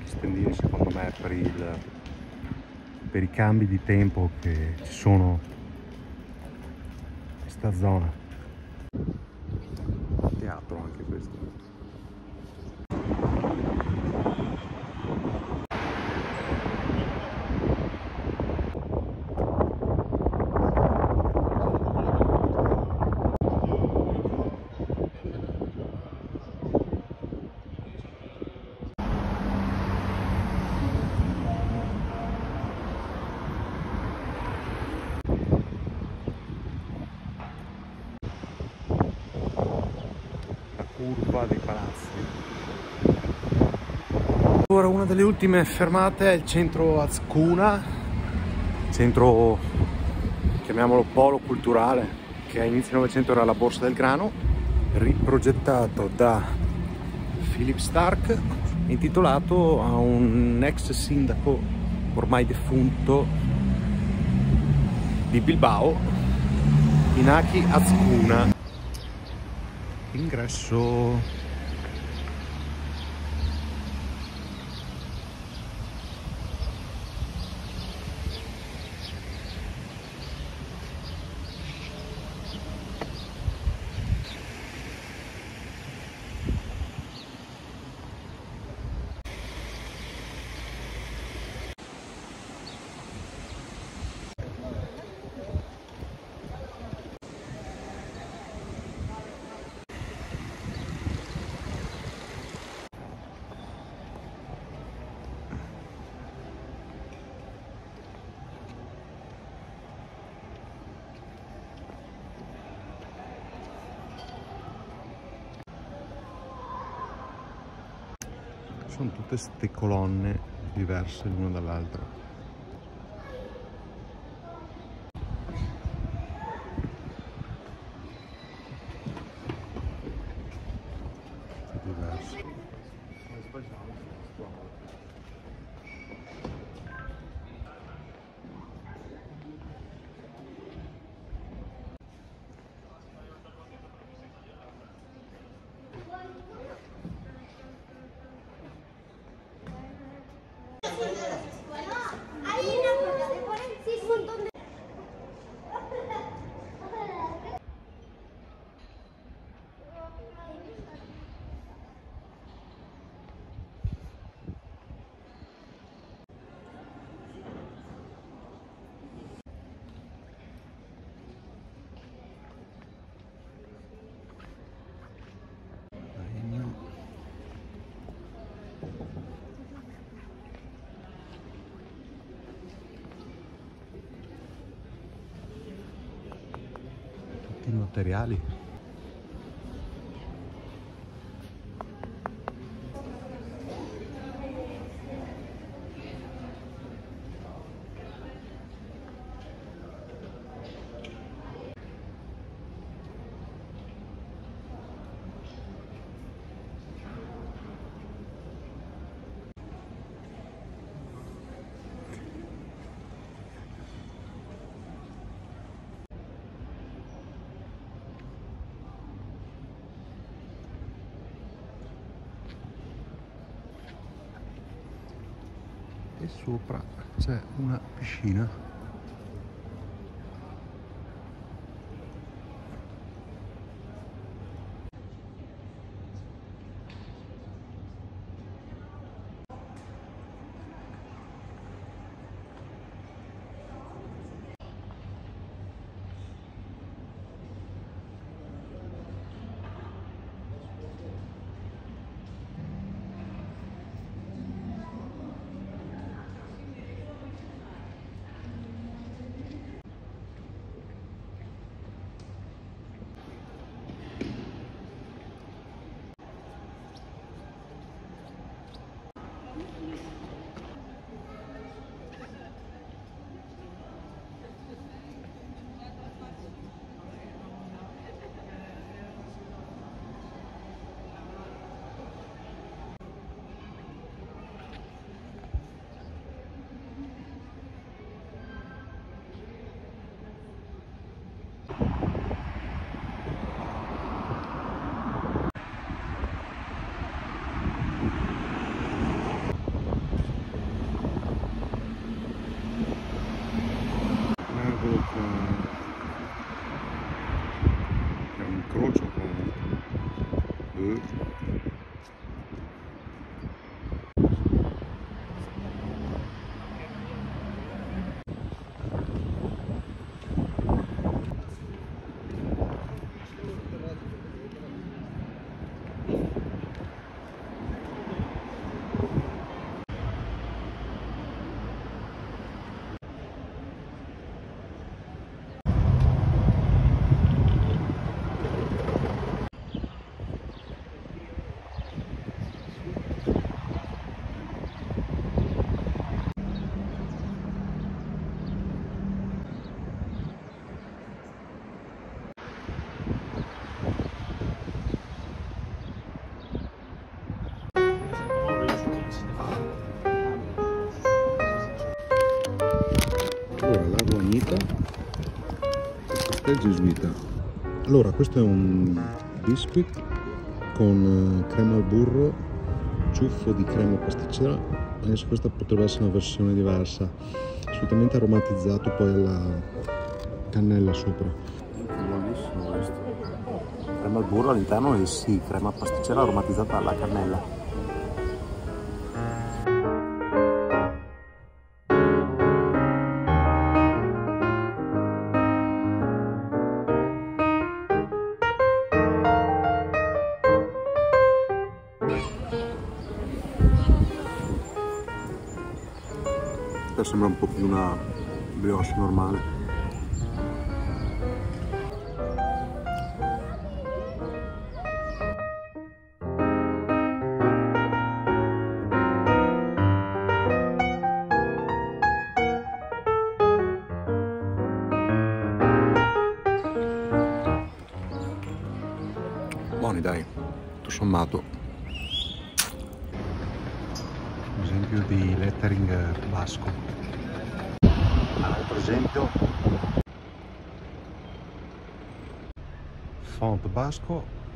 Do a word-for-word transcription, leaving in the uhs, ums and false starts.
stendini secondo me per, il, per i cambi di tempo che ci sono in questa zona. Teatro anche questo. Curva dei palazzi. Ora una delle ultime fermate è il centro Azcuna, centro, chiamiamolo polo culturale, che a inizio Novecento era la Borsa del Grano, riprogettato da Philip Stark, intitolato a un ex sindaco ormai defunto di Bilbao, Iñaki Azcuna. Ingresso sono tutte ste colonne diverse l'una dall'altra. Diverse. Tutti i materiali. E sopra c'è una piscina. gesuita. Questo è il gesuita. Allora, questo è un biscuit con crema al burro, ciuffo di crema pasticcera, anche se questa potrebbe essere una versione diversa, assolutamente aromatizzato poi alla cannella sopra. Buonissimo questo. Crema al burro all'interno e sì, crema pasticcera aromatizzata alla cannella. Questa sembra un po' più una brioche normale. Buoni dai, tutto sommato. Esempio di lettering basco. Altro esempio, font basco